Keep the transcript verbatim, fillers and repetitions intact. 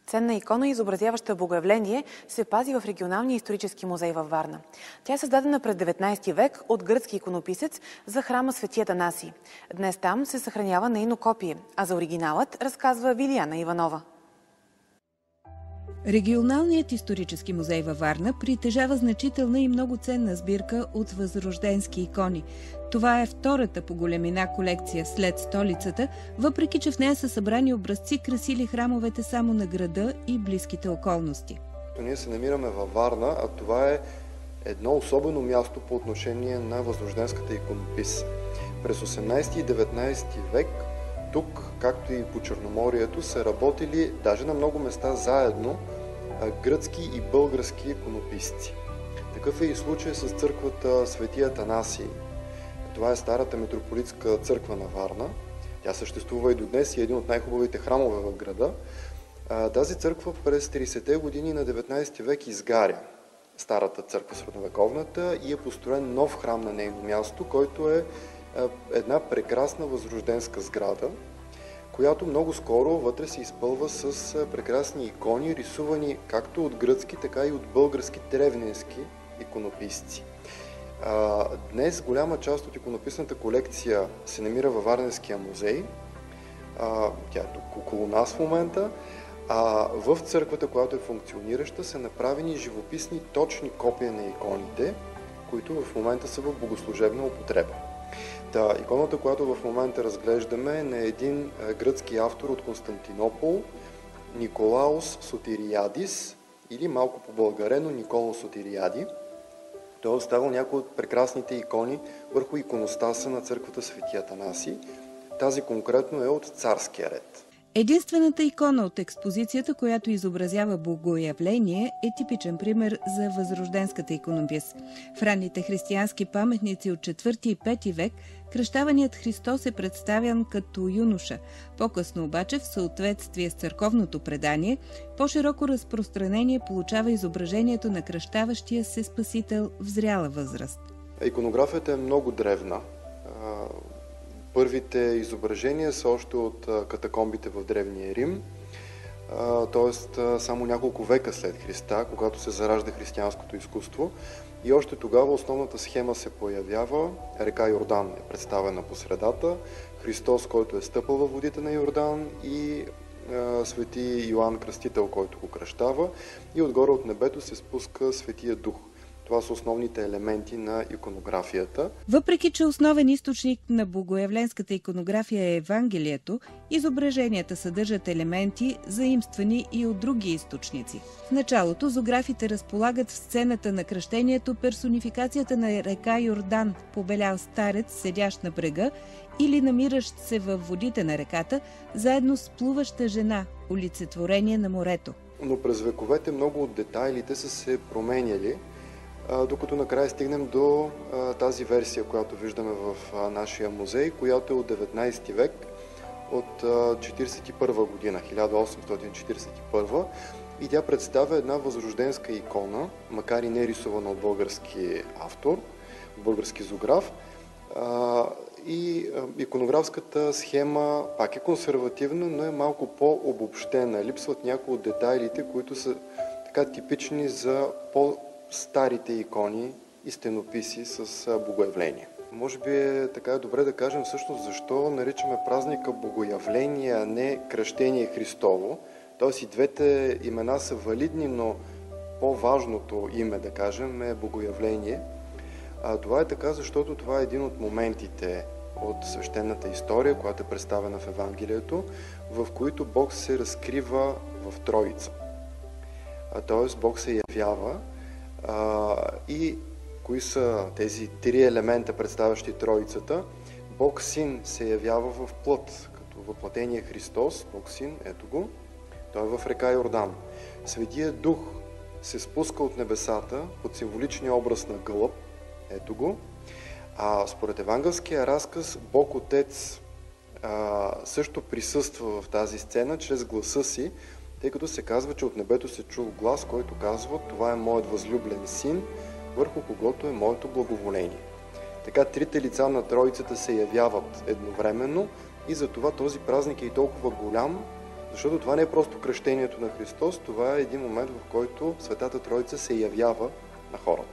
Ценна икона, изобразяваща Богоявление, се пази в Регионалния исторически музей във Варна. Тя е създадена през деветнайсети век от гръцки иконописец за храма Свети Атанасий. Днес там се съхранява нейно копие, а за оригиналът разказва Вилияна Иванова. Регионалният исторически музей във Варна притежава значителна и много ценна сбирка от възрожденски икони. Това е втората по големина колекция след столицата, въпреки че в нея са събрани образци, красили храмовете само на града и близките околности. Ние се намираме във Варна, а това е едно особено място по отношение на възрожденската иконопис. През осемнайсети и деветнайсети век тук, както и по Черноморието, са работили даже на много места заедно гръцки и български иконописци. Такъв е и случай с църквата Свети Атанасий. Това е старата митрополитска църква на Варна. Тя съществува и до днес и е един от най-хубавите храмове в града. Тази църква през трийсетте години на деветнайсети век изгаря старата църква средновековната и е построен нов храм на нейно място, който е една прекрасна възрожденска сграда, която много скоро вътре се изпълва с прекрасни икони, рисувани както от гръцки, така и от български древненски иконописци. Днес голяма част от иконописната колекция се намира във Варненския музей. Тя е тук около нас в момента. А в църквата, която е функционираща, са направени живописни точни копия на иконите, които в момента са в богослужебна употреба. Та, иконата, която в момента разглеждаме, е на един гръцки автор от Константинопол, Николаос Сотириадис, или малко по-българено Николо Сотириади. Той е оставил някои от прекрасните икони върху иконостаса на църквата Свети Атанасий. Тази конкретно е от царския ред. Единствената икона от експозицията, която изобразява Богоявление, е типичен пример за възрожденската иконопис. В ранните християнски паметници от четвърти и пети век кръщаваният Христос е представян като юноша. По-късно обаче, в съответствие с църковното предание, по-широко разпространение получава изображението на кръщаващия се Спасител в зряла възраст. Иконографията е много древна. Първите изображения са още от катакомбите в Древния Рим, т.е. само няколко века след Христа, когато се заражда християнското изкуство. И още тогава основната схема се появява. Река Йордан е представена по средата, Христос, който е стъпал във водите на Йордан, и а, свети Йоанн Кръстител, който го кръщава, и отгоре от небето се спуска Светия Дух. Това са основните елементи на иконографията. Въпреки че основен източник на богоявленската иконография е Евангелието, изображенията съдържат елементи, заимствани и от други източници. В началото зографите разполагат в сцената на кръщението персонификацията на река Йордан, побелял старец, седящ на брега, или намиращ се във водите на реката, заедно с плуваща жена, олицетворение на морето. Но през вековете много от детайлите са се променяли, докато накрая стигнем до а, тази версия, която виждаме в а, нашия музей, която е от деветнайсети век, от а, четирийсет и първа година, хиляда осемстотин четирийсет и първа, и тя представя една възрожденска икона, макар и не рисувана от български автор, български зограф. А, и а, иконографската схема пак е консервативна, но е малко по-обобщена. Липсват някои от детайлите, които са така типични за по- старите икони и стенописи с Богоявление. Може би е така добре да кажем всъщност защо наричаме празника Богоявление, а не Кръщение Христово. Тоест и двете имена са валидни, но по-важното име, да кажем, е Богоявление. А това е така, защото това е един от моментите от свещената история, която е представена в Евангелието, в които Бог се разкрива в Троица. Т.е. Бог се явява. Uh, и кои са тези три елемента, представящи Троицата? Бог Син се явява в плът, като въплатения Христос, Бог Син, ето го, той е в река Йордан. Светия Дух се спуска от небесата под символичния образ на гълъб, ето го. А според евангелския разказ, Бог Отец а, също присъства в тази сцена чрез гласа си, тъй като се казва, че от небето се чул глас, който казва: "Това е моят възлюблен син, върху когото е моето благоволение." Така трите лица на Троицата се явяват едновременно и затова този празник е и толкова голям, Защото това не е просто кръщението на Христос, това е един момент, в който Светата Троица се явява на хората.